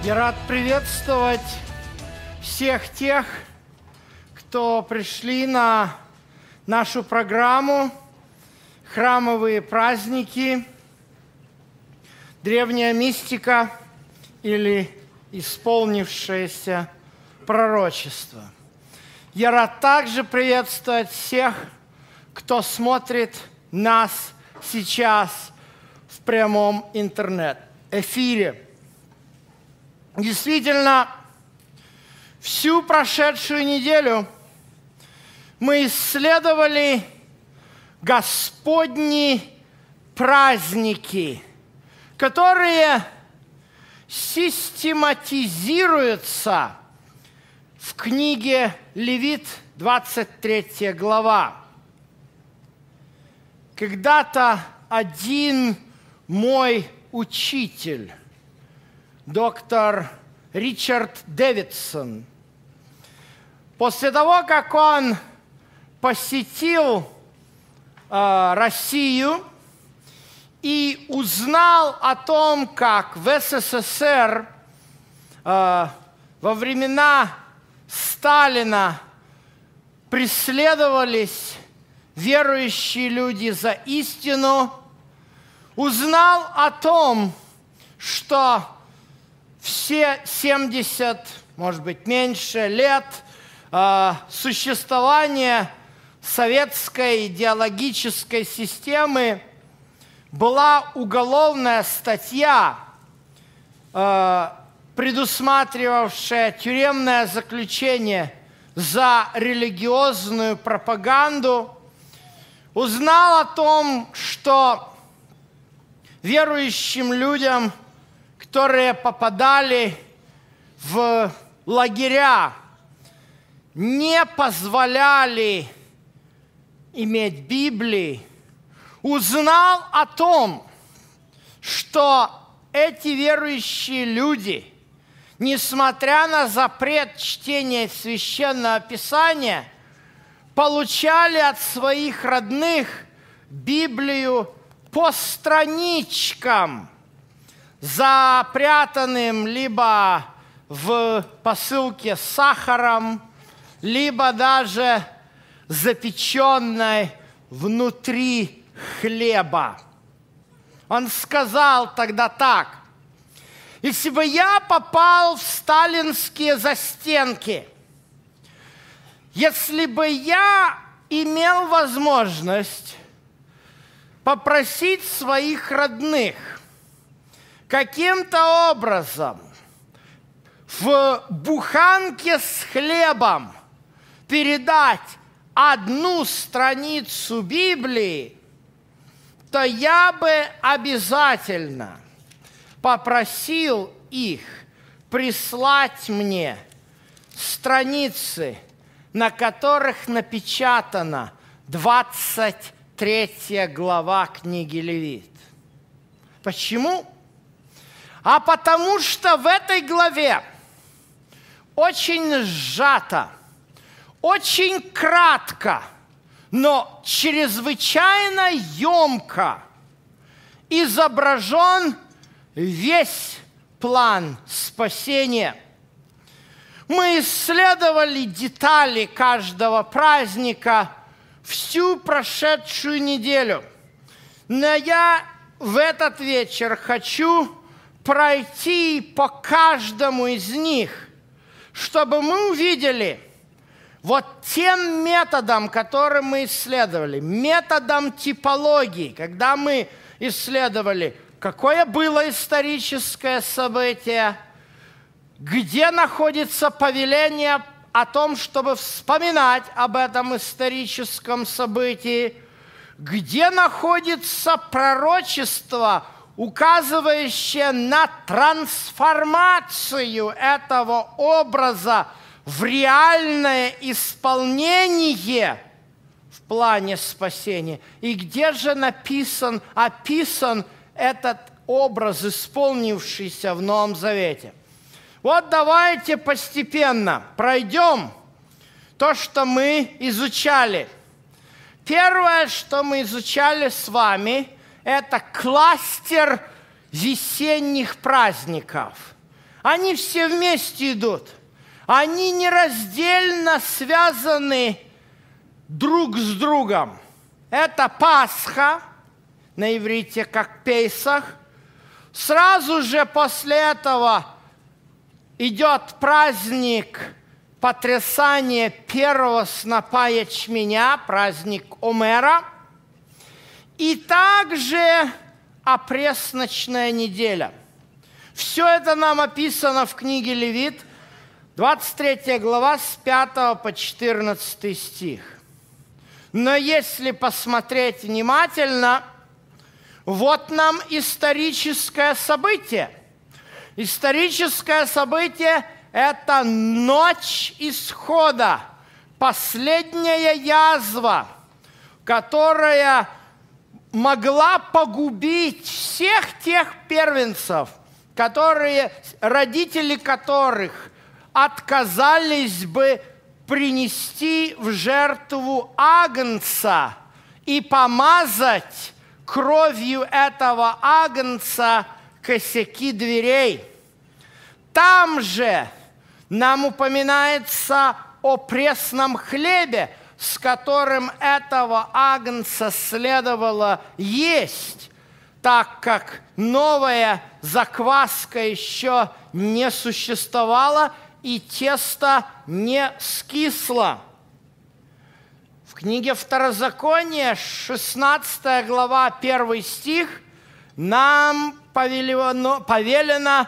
Я рад приветствовать всех тех, кто пришли на нашу программу «Храмовые праздники. Древняя мистика» или «Исполнившееся пророчество». Я рад также приветствовать всех, кто смотрит нас сейчас в прямом интернет-эфире. Действительно, всю прошедшую неделю мы исследовали Господни праздники, которые систематизируются в книге Левит, 23 глава. Когда-то один мой учитель, доктор Ричард Дэвидсон, после того, как он посетил Россию и узнал о том, как в СССР во времена Сталина преследовались верующие люди за истину, узнал о том, что все 70, может быть, меньше лет существования советской идеологической системы была уголовная статья, предусматривавшая тюремное заключение за религиозную пропаганду, узнал о том, что верующим людям, которые попадали в лагеря, не позволяли иметь Библии, узнал о том, что эти верующие люди, несмотря на запрет чтения Священного Писания, получали от своих родных Библию по страничкам, запрятанным либо в посылке с сахаром, либо даже запеченной внутри хлеба. Он сказал тогда так: если бы я попал в сталинские застенки, если бы я имел возможность попросить своих родных каким-то образом в буханке с хлебом передать одну страницу Библии, то я бы обязательно попросил их прислать мне страницы, на которых напечатана 23 глава книги Левит. Почему? А потому что в этой главе очень сжато, очень кратко, но чрезвычайно емко изображен весь план спасения. Мы исследовали детали каждого праздника всю прошедшую неделю. Но я в этот вечер хочу пройти по каждому из них, чтобы мы увидели вот тем методом, который мы исследовали, методом типологии, когда мы исследовали, какое было историческое событие, где находится повеление о том, чтобы вспоминать об этом историческом событии, где находится пророчество, указывающее на трансформацию этого образа в реальное исполнение в плане спасения. И где же описан этот образ, исполнившийся в Новом Завете? Вот давайте постепенно пройдем то, что мы изучали. Первое, что мы изучали с вами, это кластер весенних праздников. Они все вместе идут. Они нераздельно связаны друг с другом. Это Пасха, на иврите как Пейсах. Сразу же после этого идет праздник потрясания первого снопа ячменя, праздник Омера. И также опресночная неделя. Все это нам описано в книге Левит, 23 глава, с 5 по 14 стих. Но если посмотреть внимательно, вот нам историческое событие. Историческое событие – это ночь исхода, последняя язва, которая могла погубить всех тех первенцев, родители которых отказались бы принести в жертву агнца и помазать кровью этого агнца косяки дверей. Там же нам упоминается о пресном хлебе, с которым этого агнца следовало есть, так как новая закваска еще не существовала и тесто не скисло. В книге Второзакония, 16 глава, 1 стих, нам повелено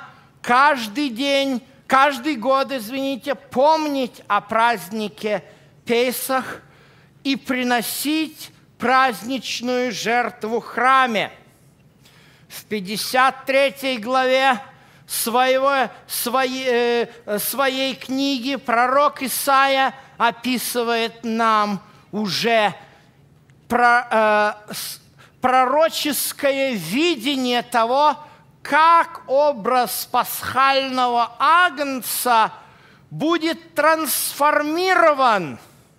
каждый год, помнить о празднике Пейсах и приносить праздничную жертву в храме. В 53 главе своей книги пророк Исаия описывает нам уже пророческое видение того, как образ пасхального агнца будет трансформирован.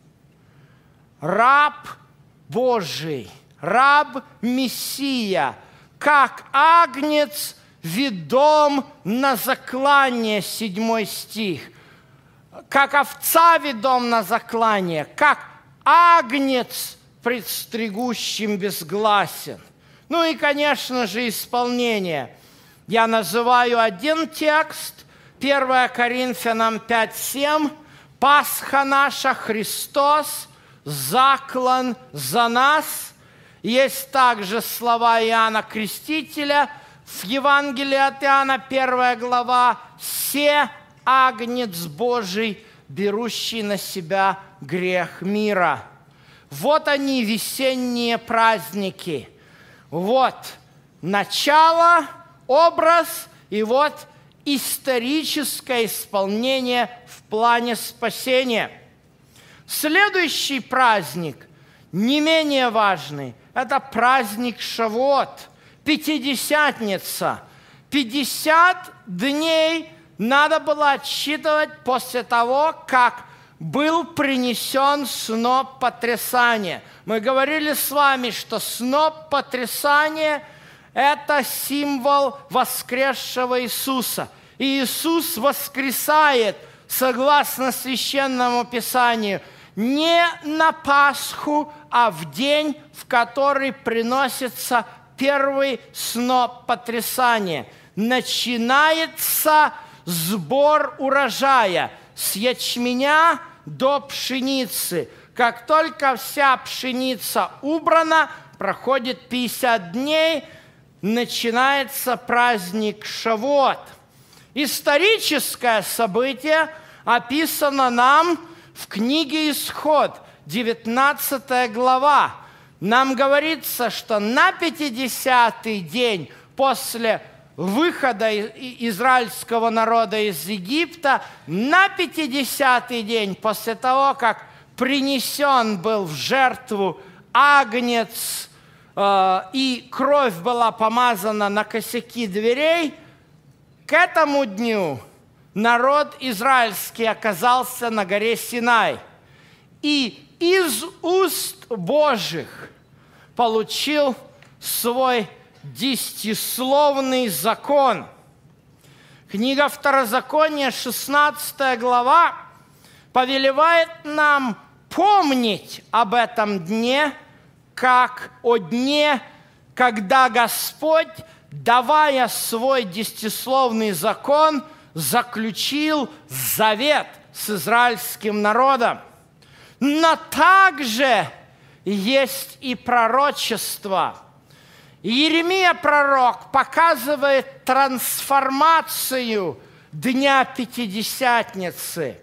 Раб Божий, раб-мессия, как агнец ведом на заклание, 7 стих, как овца ведом на заклание, как агнец пред стригущим безгласен. Ну и, конечно же, исполнение. Я называю один текст, 1 Коринфянам 5:7, «Пасха наша, Христос, заклан за нас». Есть также слова Иоанна Крестителя в Евангелии от Иоанна, 1 глава, «Се агнец Божий, берущий на себя грех мира». Вот они, весенние праздники. Вот начало, образ, и вот историческое исполнение в плане спасения. Следующий праздник, не менее важный, это праздник Шавуот, Пятидесятница. 50 дней надо было отсчитывать после того, как был принесен сноп потрясания. Мы говорили с вами, что сноп потрясания – это символ воскресшего Иисуса. И Иисус воскресает, согласно Священному Писанию, не на Пасху, а в день, в который приносится первый сноп потрясания. Начинается сбор урожая с ячменя до пшеницы. Как только вся пшеница убрана, проходит 50 дней, начинается праздник Шавуот. Историческое событие описано нам в книге Исход, 19 глава. Нам говорится, что на 50-й день после выхода израильского народа из Египта, на 50-й день после того, как принесен был в жертву агнец, и кровь была помазана на косяки дверей, к этому дню народ израильский оказался на горе Синай. И из уст Божьих получил свой 10-словный закон. Книга Второзакония, 16 глава, повелевает нам помнить об этом дне, как о дне, когда Господь, давая свой десятисловный закон, заключил завет с израильским народом. Но также есть и пророчество. Иеремия пророк показывает трансформацию Дня Пятидесятницы.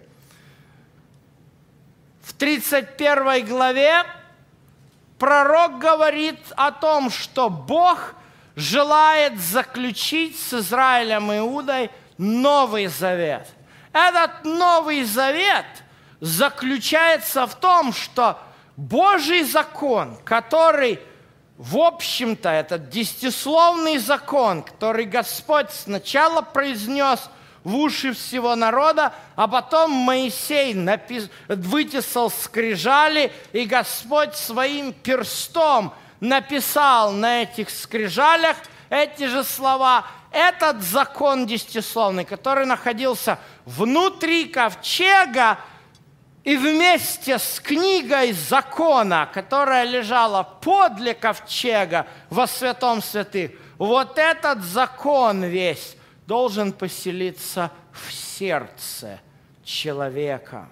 В 31 главе пророк говорит о том, что Бог желает заключить с Израилем и Иудой Новый Завет. Этот Новый Завет заключается в том, что Божий закон, который, в общем-то, этот десятисловный закон, который Господь сначала произнес в уши всего народа, а потом Моисей вытесал скрижали, и Господь своим перстом написал на этих скрижалях эти же слова. Этот закон десятисловный, который находился внутри ковчега и вместе с книгой закона, которая лежала подле ковчега во святом святых, вот этот закон весь должен поселиться в сердце человека.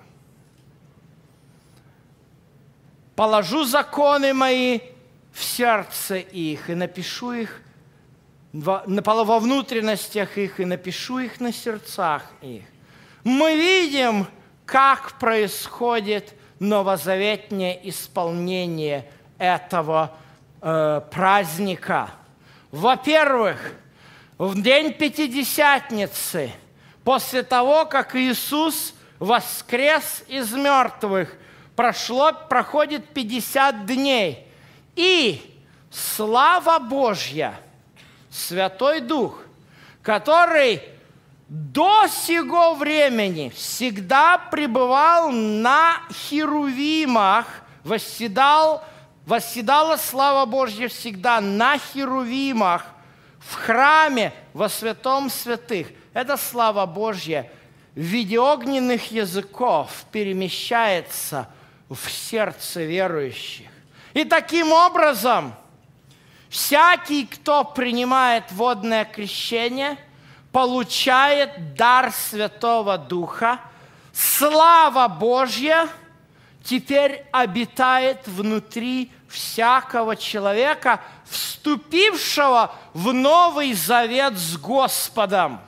«Положу законы мои в сердце их, и напишу их во внутренностях их, и напишу их на сердцах их». Мы видим, как происходит новозаветнее исполнение этого праздника. Во-первых, в день Пятидесятницы, после того, как Иисус воскрес из мертвых, проходит 50 дней, и слава Божья, Святой Дух, который до сего времени всегда пребывал на херувимах, восседала слава Божья всегда на херувимах в храме во святом святых. Эта слава Божья в виде огненных языков перемещается в сердце верующих. И таким образом всякий, кто принимает водное крещение, получает дар Святого Духа. Слава Божья теперь обитает внутри всякого человека, вступившего в Новый Завет с Господом.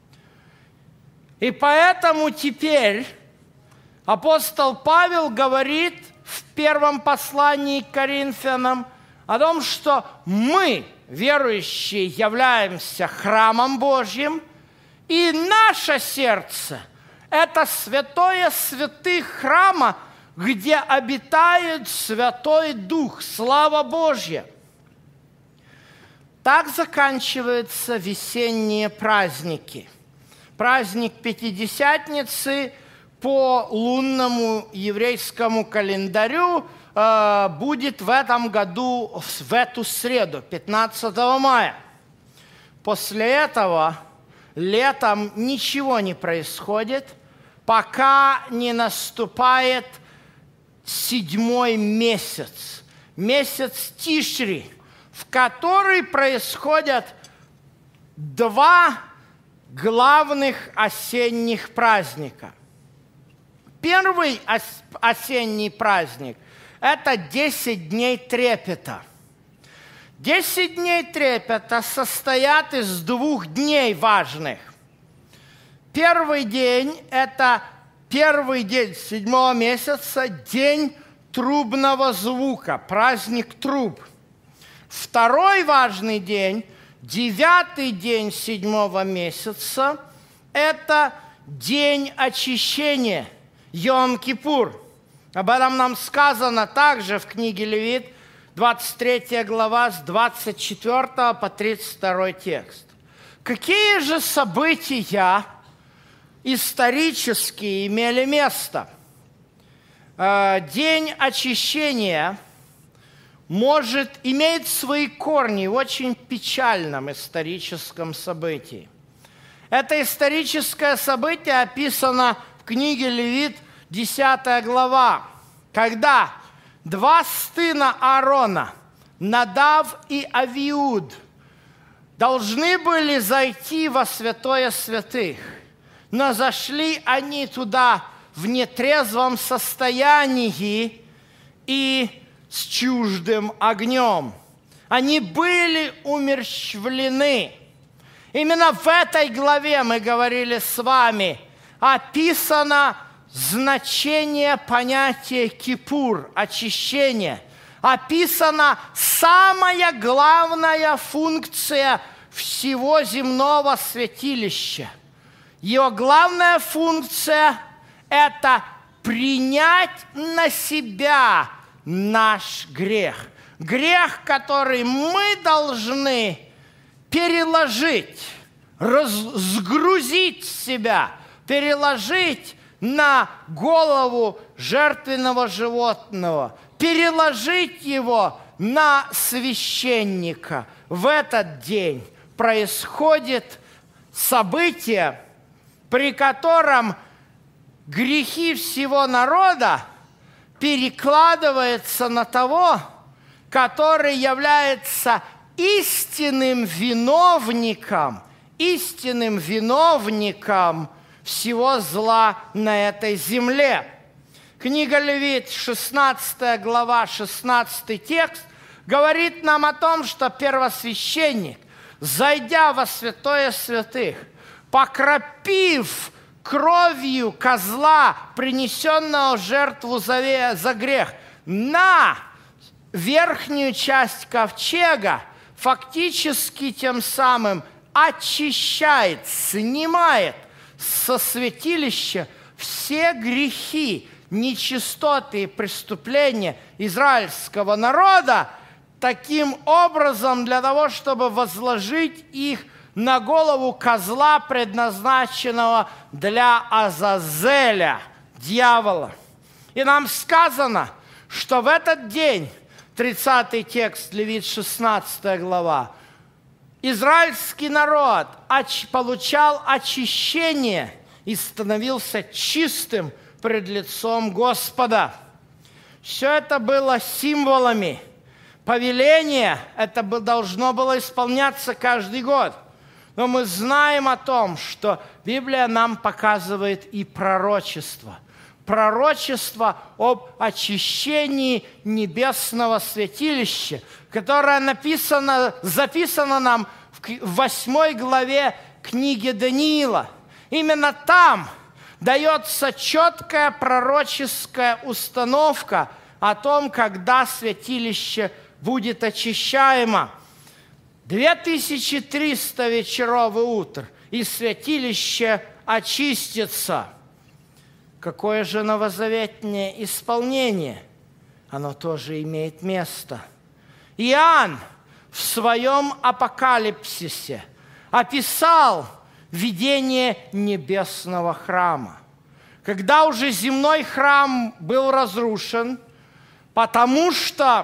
И поэтому теперь апостол Павел говорит в первом послании к Коринфянам о том, что мы, верующие, являемся храмом Божьим, и наше сердце – это святое святых храма, где обитает Святой Дух, слава Божья. Так заканчиваются весенние праздники. Праздник Пятидесятницы по лунному еврейскому календарю будет в этом году, в эту среду, 15 мая. После этого летом ничего не происходит, пока не наступает 7-й месяц, месяц Тишри, в который происходят 2 главных осенних праздника. Первый осенний праздник – это 10 дней трепета. 10 дней трепета состоят из 2 дней важных. Первый день – это первый день 7-го месяца, день трубного звука, праздник труб. Второй важный день, 9-й день 7-го месяца, это день очищения, Йом-Кипур. Об этом нам сказано также в книге Левит, 23 глава, с 24 по 32 текст. Какие же события исторические имели место? День очищения имеет свои корни в очень печальном историческом событии. Это историческое событие описано в книге Левит, 10 глава, когда два сына Аарона, Надав и Авиуд, должны были зайти во святое святых, но зашли они туда в нетрезвом состоянии и с чуждым огнем. Они были умерщвлены. Именно в этой главе, мы говорили с вами, описано значение понятия кипур, очищение. Описана самая главная функция всего земного святилища. Ее главная функция – это принять на себя наш грех. Грех, который мы должны переложить, сгрузить с себя, переложить на голову жертвенного животного, переложить его на священника. В этот день происходит событие, при котором грехи всего народа перекладываются на того, который является истинным виновником всего зла на этой земле. Книга Левит, 16 глава, 16 текст, говорит нам о том, что первосвященник, зайдя во святое святых, покропив кровью козла, принесенного в жертву за грех, на верхнюю часть ковчега, фактически тем самым очищает, снимает со святилища все грехи, нечистоты и преступления израильского народа, таким образом для того, чтобы возложить их на голову козла, предназначенного для Азазеля, дьявола. И нам сказано, что в этот день, 30 текст, Левит 16 глава, израильский народ получал очищение и становился чистым пред лицом Господа. Все это было символами. Повеление это должно было исполняться каждый год. Но мы знаем о том, что Библия нам показывает и пророчество. Пророчество об очищении небесного святилища, которое записано нам в 8 главе книги Даниила. Именно там дается четкая пророческая установка о том, когда святилище будет очищаемо. 2300 вечеров и утр, и святилище очистится. Какое же новозаветное исполнение? Оно тоже имеет место. Иоанн в своем апокалипсисе описал видение небесного храма. Когда уже земной храм был разрушен, потому что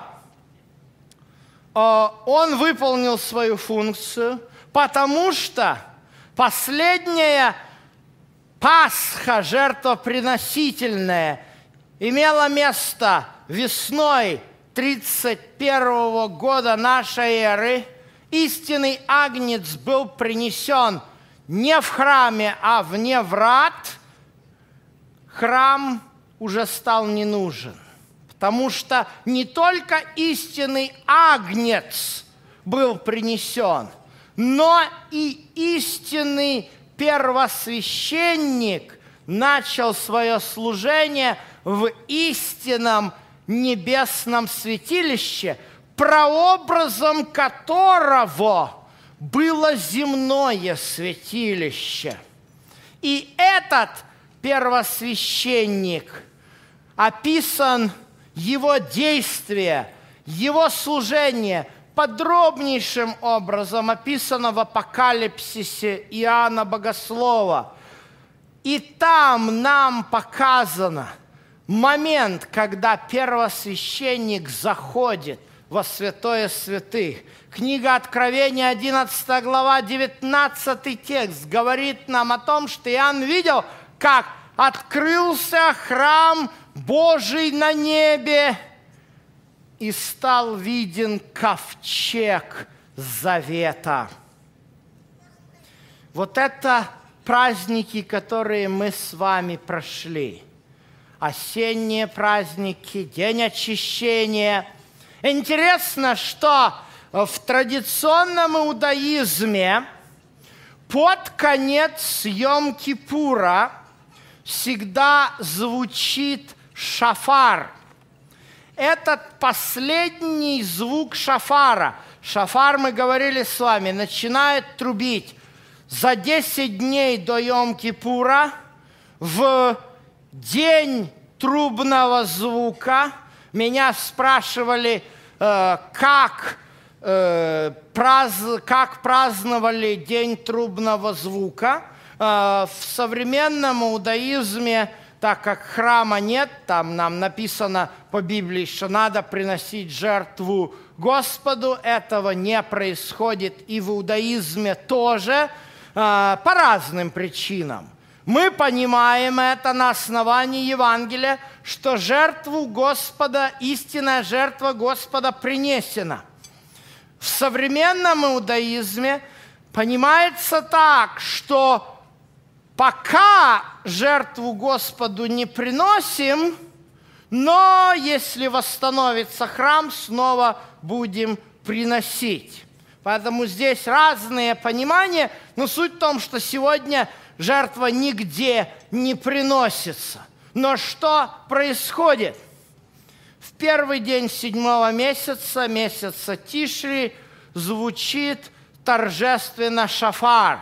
он выполнил свою функцию, потому что последняя Пасха жертвоприносительная имела место весной 31 года нашей эры. Истинный агнец был принесен не в храме, а вне врат. Храм уже стал не нужен, потому что не только истинный агнец был принесен, но и истинный первосвященник начал свое служение в истинном небесном святилище, прообразом которого было земное святилище. И этот первосвященник описан, его действие, его служение подробнейшим образом описано в апокалипсисе Иоанна Богослова. И там нам показано момент, когда первосвященник заходит во святое святых. Книга Откровения, 11 глава, 19 текст, говорит нам о том, что Иоанн видел, как открылся храм Божий на небе, и стал виден ковчег завета. Вот это праздники, которые мы с вами прошли. Осенние праздники, День очищения. Интересно, что в традиционном иудаизме под конец Йом-Кипура всегда звучит шафар. Этот последний звук шафара. Шафар, мы говорили с вами, начинает трубить за 10 дней до Йом-Кипура в день трубного звука. Меня спрашивали, как праздновали День трубного звука. В современном иудаизме, так как храма нет, там нам написано по Библии, что надо приносить жертву Господу, этого не происходит и в иудаизме тоже по разным причинам. Мы понимаем это на основании Евангелия, что жертву Господа, истинная жертва Господа принесена. В современном иудаизме понимается так, что пока жертву Господу не приносим, но если восстановится храм, снова будем приносить. Поэтому здесь разные понимания, но суть в том, что сегодня жертва нигде не приносится. Но что происходит? В первый день 7-го месяца, месяца Тишри, звучит торжественно шафар.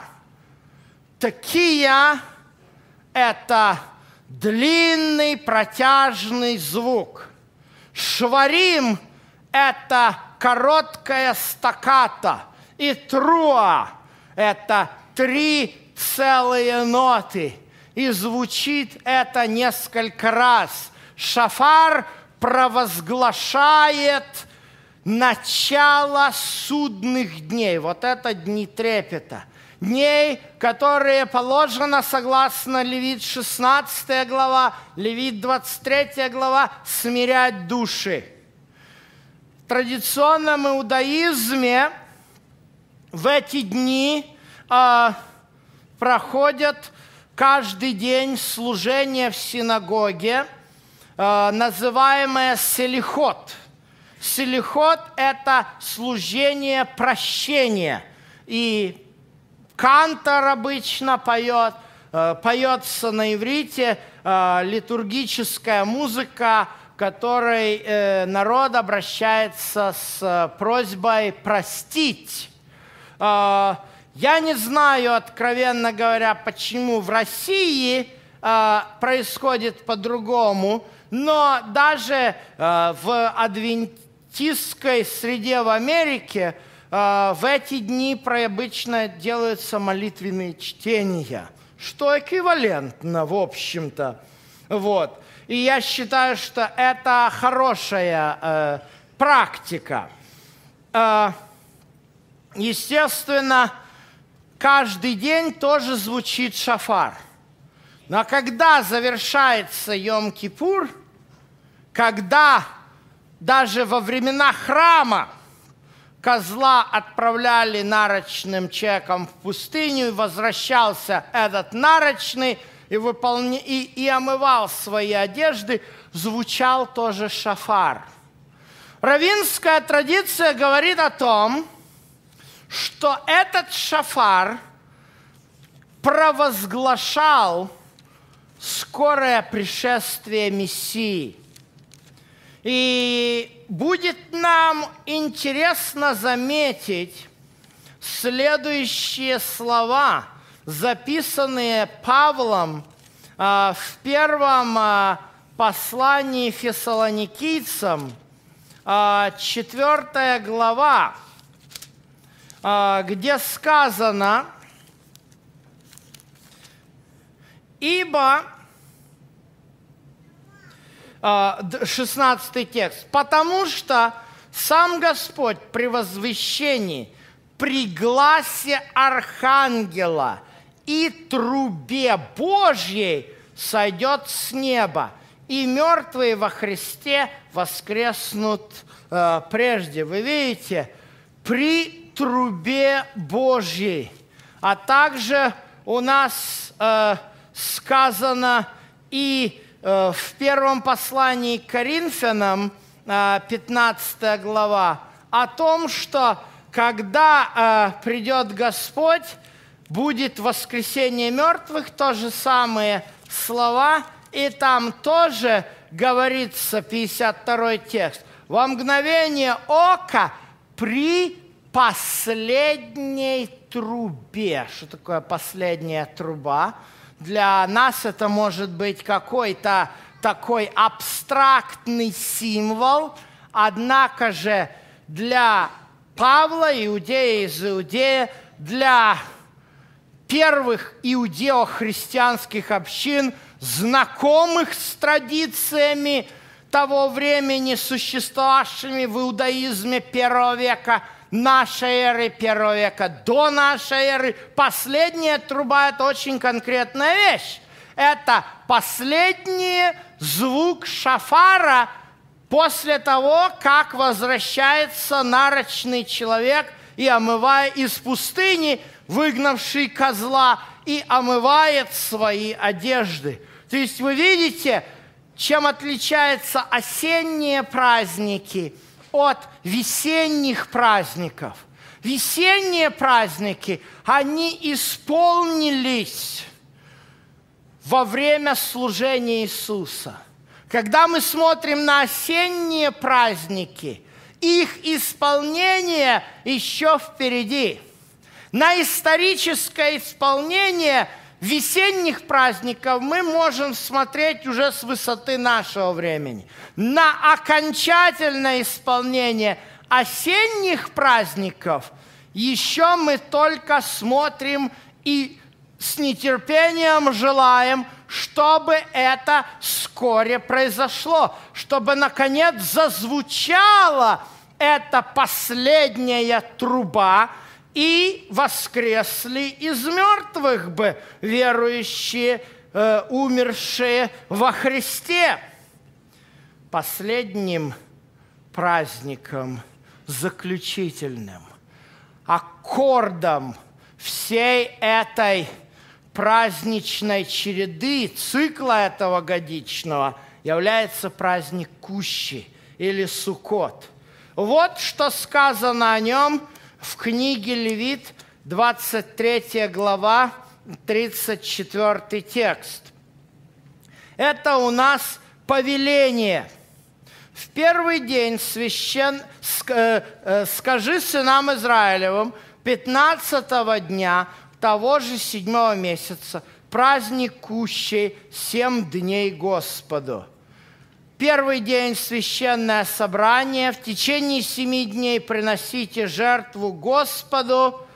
Такия – это длинный протяжный звук. Шварим – это короткая стаккато. И труа – это 3 целые ноты. И звучит это несколько раз. Шафар провозглашает начало судных дней. Вот это дни трепета. Дней, которые положено, согласно Левит 16 глава, Левит 23 глава, смирять души. В традиционном иудаизме в эти дни проходят каждый день служение в синагоге, называемое селихот. Селихот – это служение прощения. И кантор обычно поет, поется на иврите литургическая музыка, в которой народ обращается с просьбой простить. Я не знаю, откровенно говоря, почему в России происходит по-другому, но даже в адвентистской среде в Америке в эти дни обычно делаются молитвенные чтения, что эквивалентно, в общем-то. Вот. И я считаю, что это хорошая практика. Естественно, каждый день тоже звучит шафар. Но когда завершается Йом-Кипур, когда даже во времена храма козла отправляли нарочным человеком в пустыню, и возвращался этот нарочный и омывал свои одежды, звучал тоже шафар. Раввинская традиция говорит о том, что этот шафар провозглашал скорое пришествие Мессии. И будет нам интересно заметить следующие слова, записанные Павлом в первом послании фессалоникийцам, 4 глава, где сказано: «Ибо», 16 текст, «потому что сам Господь при возвещении, при гласе архангела и трубе Божьей сойдет с неба, и мертвые во Христе воскреснут прежде». Вы видите, при трубе Божьей. А также у нас сказано и в первом послании к Коринфянам, 15 глава, о том, что когда придет Господь, будет воскресение мертвых, то же самые слова, и там тоже говорится, 52 текст, «Во мгновение ока при последней трубе». Что такое последняя труба? Для нас это может быть какой-то такой абстрактный символ, однако же для Павла, иудея из Иудея, для первых иудео-христианских общин, знакомых с традициями того времени, существовавшими в иудаизме первого века, нашей эры, первого века до нашей эры, последняя труба – это очень конкретная вещь. Это последний звук шафара после того, как возвращается нарочный человек и, омывая из пустыни, выгнавший козла, и омывает свои одежды. То есть вы видите, чем отличаются осенние праздники от весенних праздников. Весенние праздники, они исполнились во время служения Иисуса. Когда мы смотрим на осенние праздники, их исполнение еще впереди. На историческое исполнение весенних праздников мы можем смотреть уже с высоты нашего времени. На окончательное исполнение осенних праздников еще мы только смотрим и с нетерпением желаем, чтобы это вскоре произошло, чтобы, наконец, зазвучала эта последняя труба, и воскресли из мертвых бы верующие, умершие во Христе. Последним праздником, заключительным, аккордом всей этой праздничной череды, цикла этого годичного, является праздник Кущи или Суккот. Вот что сказано о нем в книге Левит, 23 глава, 34 текст. Это у нас повеление. В первый день скажи сынам Израилевым, 15-го дня того же 7-го месяца, праздник Кущей, 7 дней Господу. Первый день – священное собрание. В течение 7 дней приносите жертву Господу.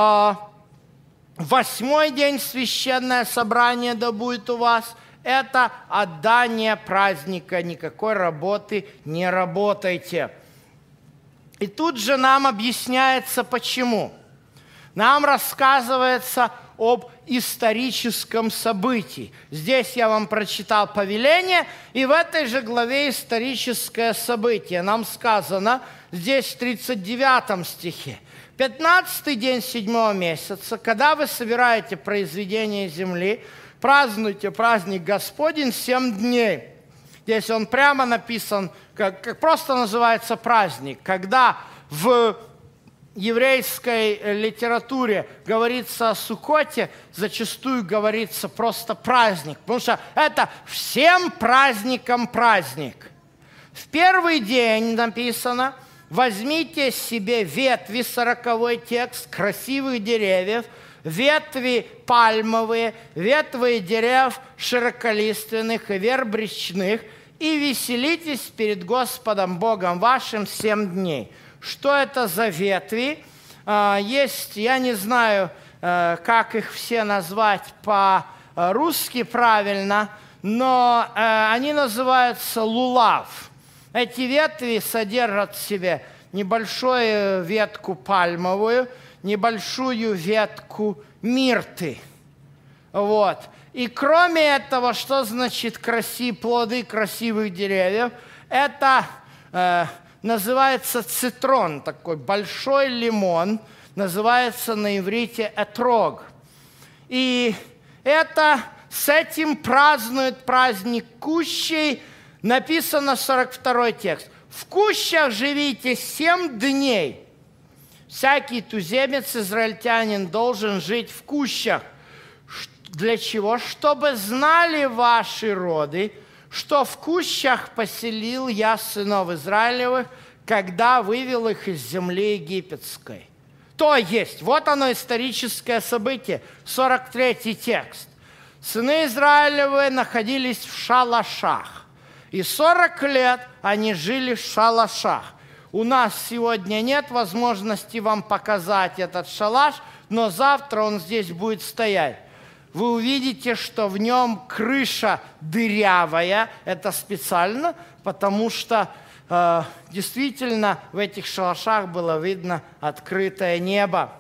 8-й день – священное собрание, да будет у вас. Это отдание праздника. Никакой работы не работайте. И тут же нам объясняется, почему. Нам рассказывается об историческом событии. Здесь я вам прочитал повеление, и в этой же главе историческое событие. Нам сказано здесь в 39 стихе. 15-й день 7-го месяца, когда вы собираете произведение земли, празднуйте праздник Господень 7 дней. Здесь он прямо написан, как просто называется праздник, когда в еврейской литературе говорится о Суккоте, зачастую говорится просто праздник, потому что это всем праздникам праздник. В первый день написано: возьмите себе ветви, 40-й текст, красивых деревьев, ветви пальмовые, ветви дерев широколиственных и верб речных, и веселитесь перед Господом Богом вашим 7 дней. Что это за ветви? Есть, я не знаю, как их все назвать по-русски правильно, но они называются лулав. Эти ветви содержат в себе небольшую ветку пальмовую, небольшую ветку мирты. Вот. И кроме этого, что значит плоды красивых деревьев? Это называется цитрон, такой большой лимон, называется на иврите этрог. И с этим празднует праздник Кущей, написано 42-й текст. В Кущах живите 7 дней. Всякий туземец, израильтянин должен жить в Кущах. Для чего? Чтобы знали ваши роды, что в Кущах поселил я сынов Израилевых, когда вывел их из земли египетской. То есть, вот оно историческое событие, 43-й текст. Сыны Израилевы находились в шалашах, и 40 лет они жили в шалашах. У нас сегодня нет возможности вам показать этот шалаш, но завтра он здесь будет стоять. Вы увидите, что в нем крыша дырявая. Это специально, потому что действительно в этих шалашах было видно открытое небо.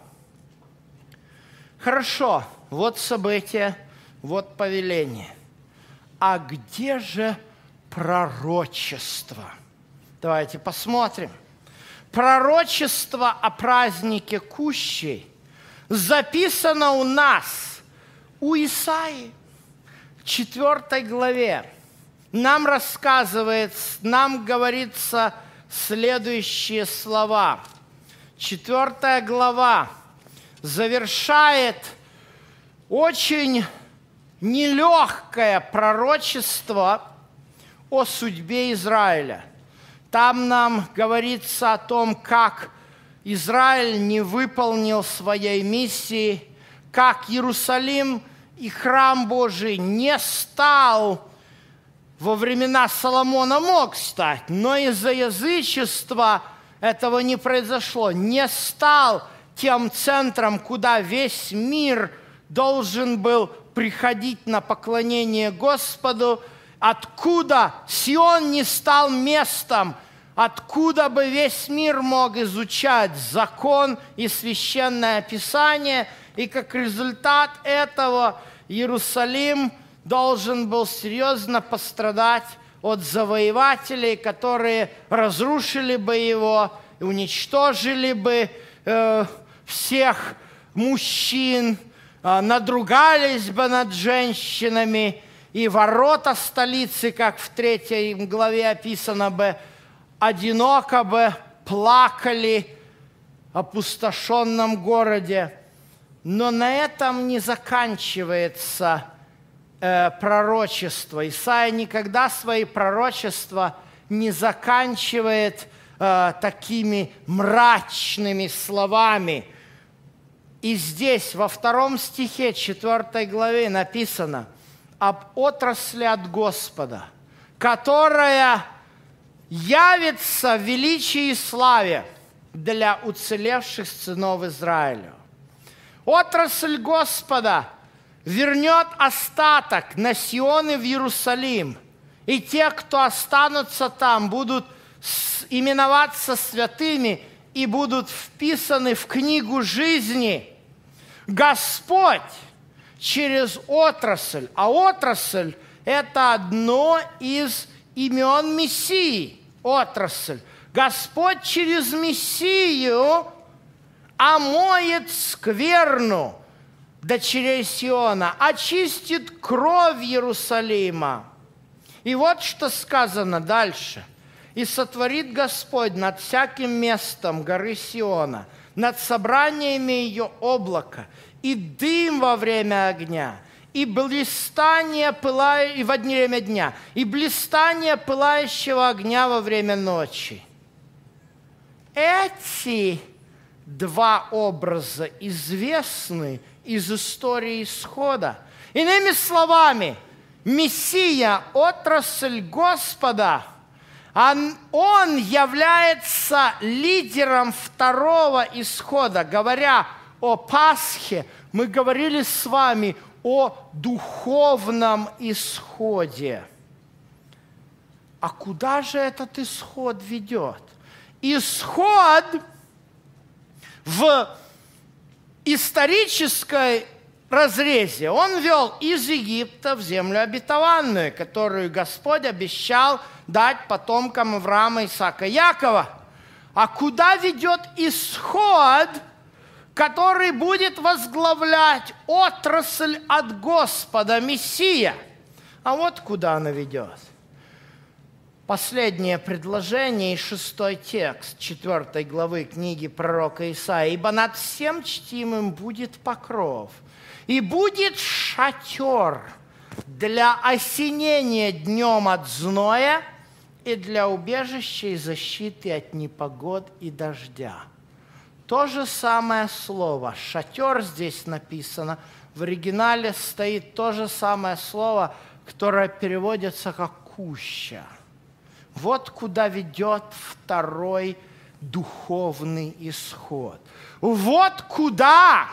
Хорошо, вот событие, вот повеление. А где же пророчество? Давайте посмотрим. Пророчество о празднике Кущей записано у нас, у Исаии, в 4 главе. Нам говорится следующие слова. 4 глава завершает очень нелегкое пророчество о судьбе Израиля. Там нам говорится о том, как Израиль не выполнил своей миссии, как Иерусалим и храм Божий не стал во времена Соломона, мог стать, но из-за язычества этого не произошло, не стал тем центром, куда весь мир должен был приходить на поклонение Господу, откуда Сион не стал местом, откуда бы весь мир мог изучать закон и священное Писание, и как результат этого Иерусалим должен был серьезно пострадать от завоевателей, которые разрушили бы его, уничтожили бы всех мужчин, надругались бы над женщинами, и ворота столицы, как в 3 главе описано бы, одиноко бы плакали в опустошенном городе. Но на этом не заканчивается пророчество. Исаия никогда свои пророчества не заканчивает такими мрачными словами. И здесь, во 2 стихе 4 главы написано об отрасли от Господа, которая явится в величии и славе для уцелевших сынов Израиля. Отрасль Господа вернет остаток на Сион и в Иерусалим, и те, кто останутся там, будут именоваться святыми и будут вписаны в книгу жизни. Господь через отрасль, а отрасль – это одно из имен Мессии, отрасль. Господь через Мессию омоет скверну дочерей Сиона, очистит кровь Иерусалима. И вот что сказано дальше. «И сотворит Господь над всяким местом горы Сиона, над собраниями ее облака, и дым во время огня, и блистание и во время дня, и блистание пылающего огня во время ночи». Эти два образа известны из истории Исхода. Иными словами, Мессия, отрасль Господа, он является лидером второго исхода. Говоря о Пасхе, мы говорили с вами о духовном исходе. а куда же этот исход ведет? Исход в исторической разрезе он вел из Египта в землю обетованную, которую Господь обещал дать потомкам Авраама, Исаака, Якова. А куда ведет исход, который будет возглавлять отрасль от Господа, Мессия? А вот куда она ведет. Последнее предложение и 6 текст 4 главы книги пророка Исаии. «Ибо над всем чтимым будет покров, и будет шатер для осенения днем от зноя и для убежища и защиты от непогод и дождя». То же самое слово «шатер» здесь написано, в оригинале стоит то же самое слово, которое переводится как «куща». Вот куда ведет второй духовный исход. Вот куда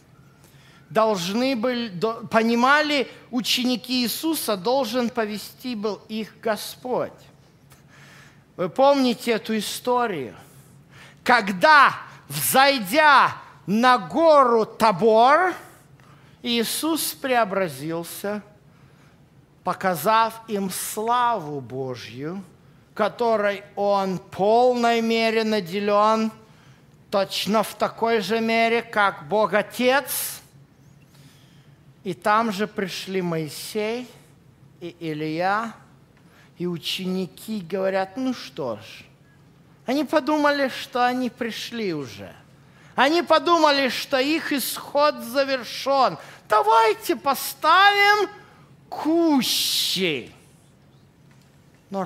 понимали ученики Иисуса, должен повести был их Господь. Вы помните эту историю? Когда, взойдя на гору Табор, Иисус преобразился, показав им славу Божью, которой Он в полной мере наделен, точно в такой же мере, как Бог Отец. И там же пришли Моисей и Илия, и ученики говорят, ну что ж, они подумали, что они пришли уже. Они подумали, что их исход завершен. Давайте поставим кущи. Но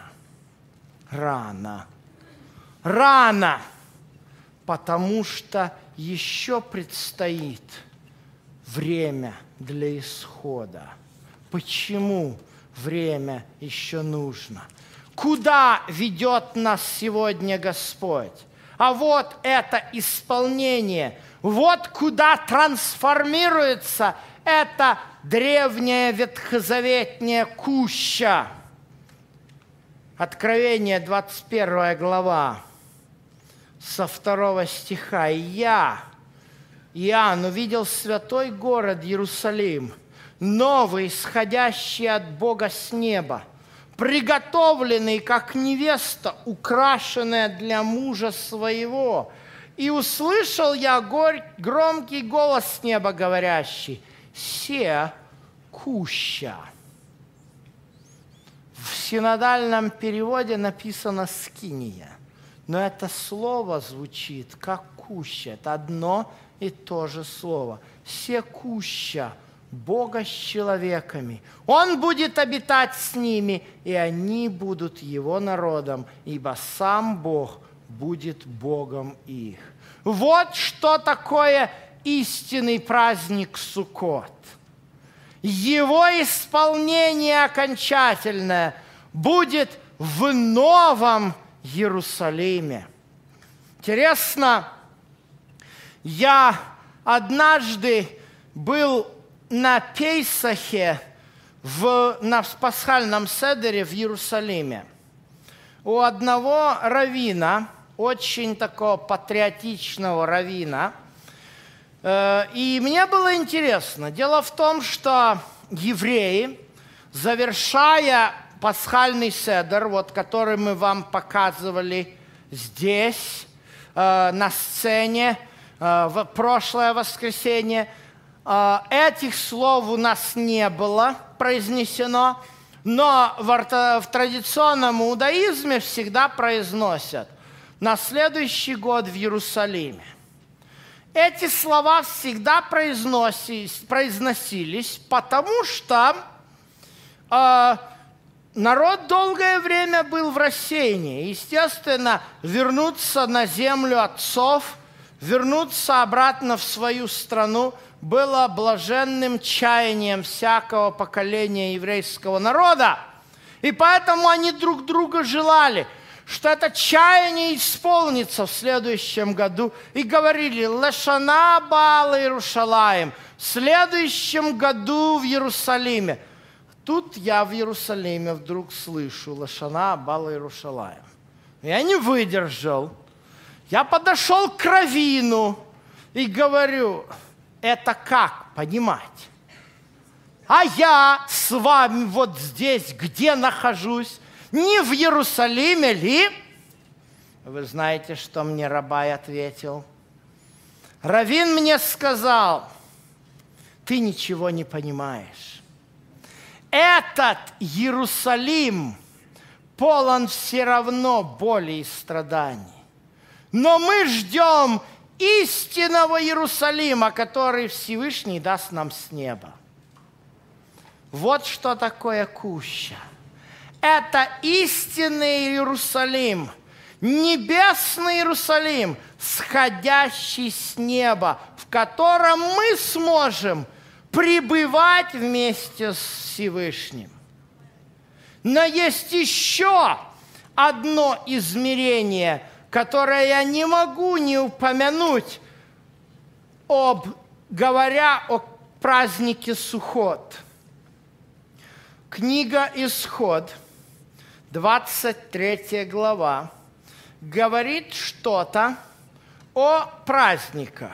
рано, потому что еще предстоит время для исхода. Почему время еще нужно? Куда ведет нас сегодня Господь? А вот это исполнение, вот куда трансформируется эта древняя ветхозаветная куща. Откровение, 21 глава, со 2 стиха. «Я, Иоанн, увидел святой город Иерусалим, новый, исходящий от Бога с неба, приготовленный, как невеста, украшенная для мужа своего. И услышал я громкий голос с неба, говорящий: се куща». В синодальном переводе написано «скиния», но это слово звучит как «куща». Это одно и то же слово. «Се куща» Бога с человеками. Он будет обитать с ними, и они будут Его народом, ибо сам Бог будет Богом их. Вот что такое истинный праздник Суккот. Его исполнение окончательное будет в Новом Иерусалиме. Интересно, я однажды был на Пейсахе, на пасхальном седере в Иерусалиме. У одного раввина, очень такого патриотичного раввина, и мне было интересно. Дело в том, что евреи, завершая пасхальный седер, вот, который мы вам показывали здесь, на сцене, в прошлое воскресенье, этих слов у нас не было произнесено, но в традиционном иудаизме всегда произносят «на следующий год в Иерусалиме». Эти слова всегда произносились, потому что народ долгое время был в рассеянии. Естественно, вернуться на землю отцов, вернуться обратно в свою страну было блаженным чаянием всякого поколения еврейского народа. И поэтому они друг друга желали, что это чаяние исполнится в следующем году. И говорили: «Лешана баала Иерушалаим», в следующем году в Иерусалиме. Тут я в Иерусалиме вдруг слышу «Лашана Абала Иерушалаем». Я не выдержал. Я подошел к раввину и говорю, это как понимать? А я с вами вот здесь, где нахожусь, не в Иерусалиме ли? Вы знаете, что мне Рабай ответил? Раввин мне сказал, ты ничего не понимаешь. Этот Иерусалим полон все равно боли и страданий. Но мы ждем истинного Иерусалима, который Всевышний даст нам с неба. Вот что такое куща. Это истинный Иерусалим, небесный Иерусалим, сходящий с неба, в котором мы сможем пребывать вместе с Всевышним. Но есть еще одно измерение, которое я не могу не упомянуть, говоря о празднике Суккот. Книга Исход, 23 глава, говорит что-то о праздниках.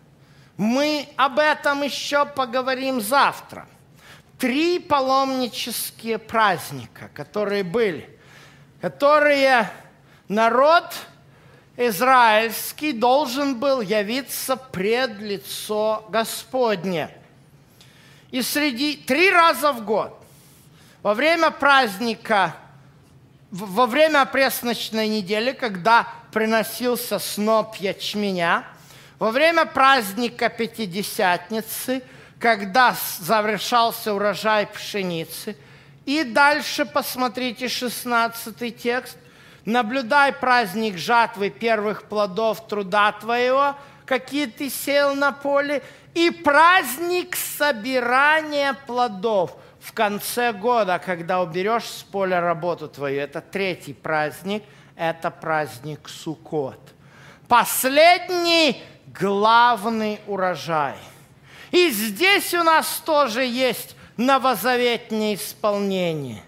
Мы об этом еще поговорим завтра. 3 паломнические праздника, которые были, которые народ израильский должен был явиться пред лицо Господне. И 3 раза в год, во время праздника, во время опресночной недели, когда приносился сноп ячменя, во время праздника Пятидесятницы, когда завершался урожай пшеницы, и дальше посмотрите 16 текст, наблюдай праздник жатвы первых плодов труда твоего, какие ты сеял на поле, и праздник собирания плодов в конце года, когда уберешь с поля работу твою. Это 3-й праздник, это праздник Суккот. Последний главный урожай. И здесь у нас тоже есть новозаветнее исполнение.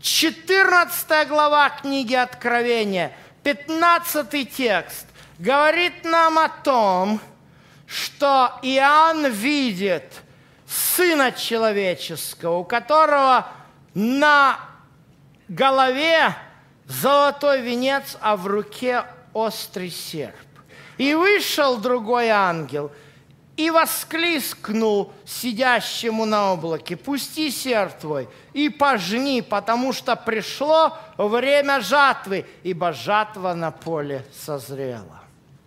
14 глава книги Откровения, 15 текст, говорит нам о том, что Иоанн видит Сына Человеческого, у которого на голове золотой венец, а в руке острый серп. И вышел другой ангел и воскликнул сидящему на облаке: «Пусти серп твой и пожни, потому что пришло время жатвы, ибо жатва на поле созрела».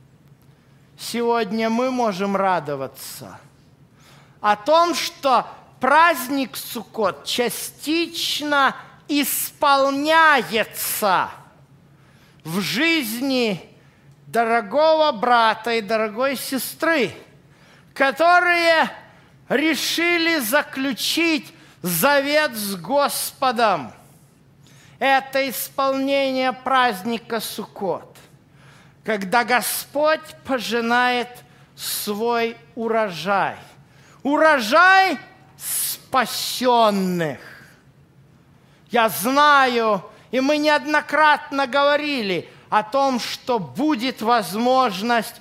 Сегодня мы можем радоваться о том, что праздник Суккот частично исполняется в жизни дорогого брата и дорогой сестры, которые решили заключить завет с Господом. Это исполнение праздника Суккот, когда Господь пожинает свой урожай. Урожай спасенных. Я знаю, и мы неоднократно говорили о том, что будет возможность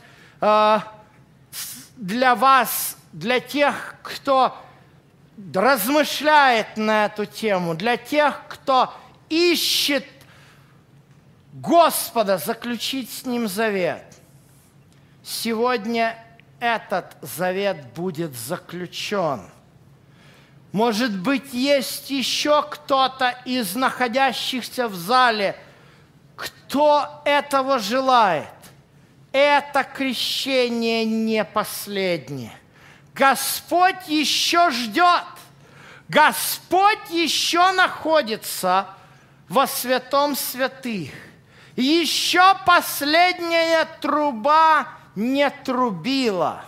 для вас, для тех, кто размышляет на эту тему, для тех, кто ищет Господа, заключить с Ним завет. Сегодня этот завет будет заключен. Может быть, есть еще кто-то из находящихся в зале, кто этого желает. Это крещение не последнее. Господь еще ждет. Господь еще находится во святом святых. Еще последняя труба не трубила.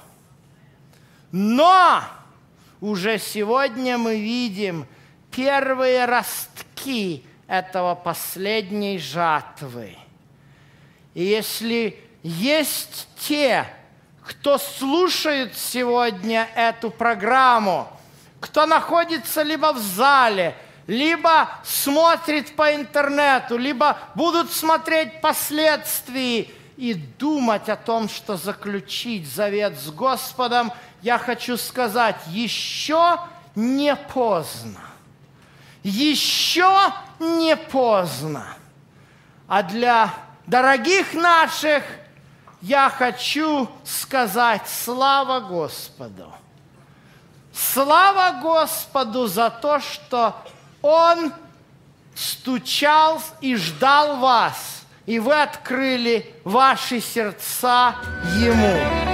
Но уже сегодня мы видим первые ростки этого последней жатвы. И если есть те, кто слушает сегодня эту программу, кто находится либо в зале, либо смотрит по интернету, либо будут смотреть последствия и думать о том, что заключить завет с Господом, я хочу сказать, еще не поздно. Еще не поздно. А для дорогих наших я хочу сказать слава Господу. Слава Господу за то, что Он стучал и ждал вас, и вы открыли ваши сердца Ему.